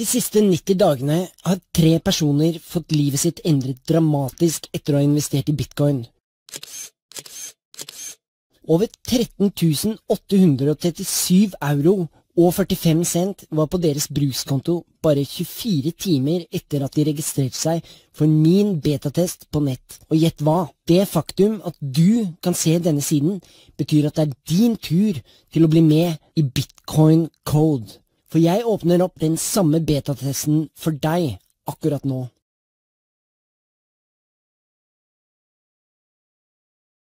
De siste 90 dagene har 3 personer fått livet sitt endret dramatisk etter å ha investert i bitcoin. Over 13.837 euro og 45 cent var på deres brukskonto bare 24 timer etter at de registrerte seg for min betatest på nett. Og gjett hva? Det faktum at du kan se denne siden betyr at det er din tur til å bli med i Bitcoin Code. For jeg åpner opp den samme betatesten for deg akkurat nå.